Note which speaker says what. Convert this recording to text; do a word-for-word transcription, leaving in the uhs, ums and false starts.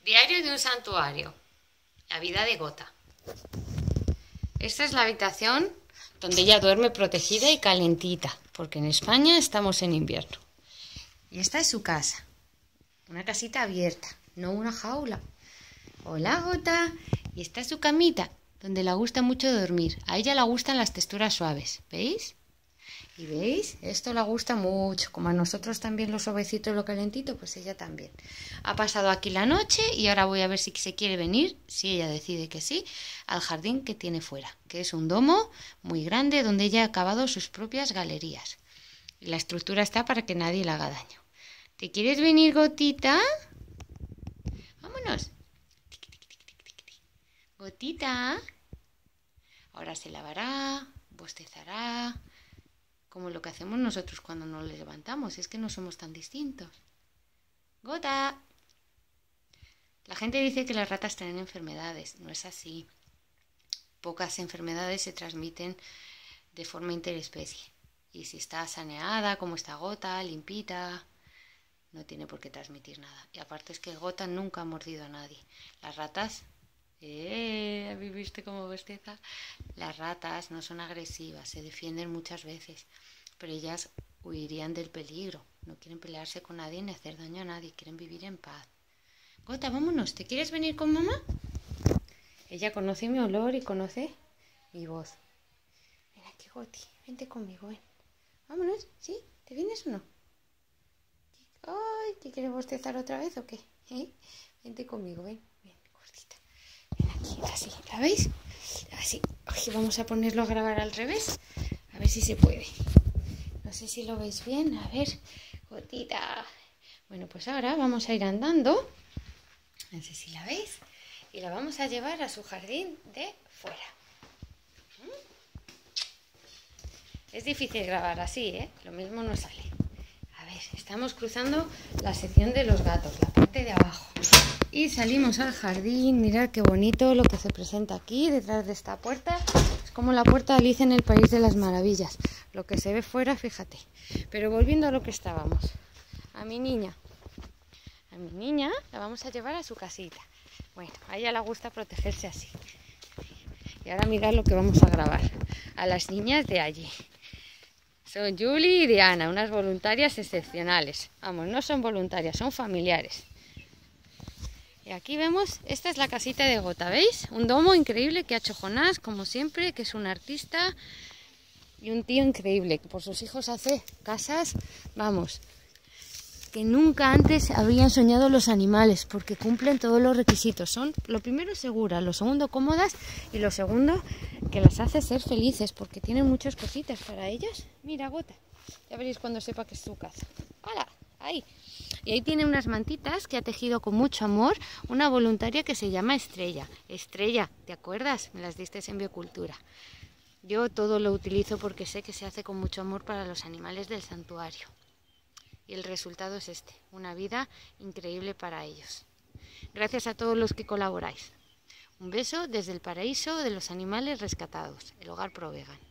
Speaker 1: Diario de un santuario. La vida de Gota. Esta es la habitación donde ella duerme protegida y calentita, porque en España estamos en invierno. Y esta es su casa. Una casita abierta, no una jaula. Hola, Gota. Y esta es su camita, donde le gusta mucho dormir. A ella le gustan las texturas suaves, ¿veis? ¿Y veis? Esto le gusta mucho. Como a nosotros también lo suavecito y lo calentito, pues ella también. Ha pasado aquí la noche y ahora voy a ver si se quiere venir, si ella decide que sí, al jardín que tiene fuera, que es un domo muy grande donde ella ha cavado sus propias galerías. Y la estructura está para que nadie le haga daño. ¿Te quieres venir, Gotita? Vámonos. Gotita. Ahora se lavará, bostezará, como lo que hacemos nosotros cuando nos levantamos. Es que no somos tan distintos. Gota. La gente dice que las ratas tienen enfermedades. No es así. Pocas enfermedades se transmiten de forma interespecie. Y si está saneada, como está Gota, limpita, no tiene por qué transmitir nada. Y aparte es que Gota nunca ha mordido a nadie. Las ratas... Eh, ¿habéis visto cómo bosteza? Las ratas no son agresivas, se defienden muchas veces, pero ellas huirían del peligro. No quieren pelearse con nadie ni hacer daño a nadie, quieren vivir en paz. Gota, vámonos, ¿te quieres venir con mamá? Ella conoce mi olor y conoce mi voz. Ven aquí, Goti, vente conmigo, ven. Vámonos, ¿sí? ¿Te vienes o no? Ay, ¿te quieres bostezar otra vez o qué? ¿Eh? Vente conmigo, ven, ven, gordita. Ven aquí, así, ¿la veis? Así. Ay, vamos a ponerlo a grabar al revés, a ver si se puede. No sé si lo veis bien, a ver, Gotita. Bueno, pues ahora vamos a ir andando, no sé si la veis, y la vamos a llevar a su jardín de fuera. Es difícil grabar así, ¿eh? Lo mismo no sale. A ver, estamos cruzando la sección de los gatos, la parte de abajo. Y salimos al jardín. Mirad qué bonito lo que se presenta aquí, detrás de esta puerta. Es como la puerta de Alicia en el País de las Maravillas. Lo que se ve fuera, fíjate. Pero volviendo a lo que estábamos. A mi niña. A mi niña la vamos a llevar a su casita. Bueno, a ella le gusta protegerse así. Y ahora mirad lo que vamos a grabar. A las niñas de allí. Son Julie y Diana, unas voluntarias excepcionales. Vamos, no son voluntarias, son familiares. Y aquí vemos, esta es la casita de Gota, ¿veis? Un domo increíble que ha hecho Jonás, como siempre, que es un artista y un tío increíble, que por sus hijos hace casas, vamos, que nunca antes habrían soñado los animales, porque cumplen todos los requisitos. Son, lo primero, seguras, lo segundo, cómodas, y lo segundo, que las hace ser felices, porque tienen muchas cositas para ellas. Mira, Gota, ya veréis cuando sepa que es su casa. ¡Hala! Ahí. Y ahí tiene unas mantitas que ha tejido con mucho amor una voluntaria que se llama Estrella. Estrella, ¿te acuerdas? Me las diste en Biocultura. Yo todo lo utilizo porque sé que se hace con mucho amor para los animales del santuario. Y el resultado es este, una vida increíble para ellos. Gracias a todos los que colaboráis. Un beso desde el paraíso de los animales rescatados, el Hogar Pro Vegan.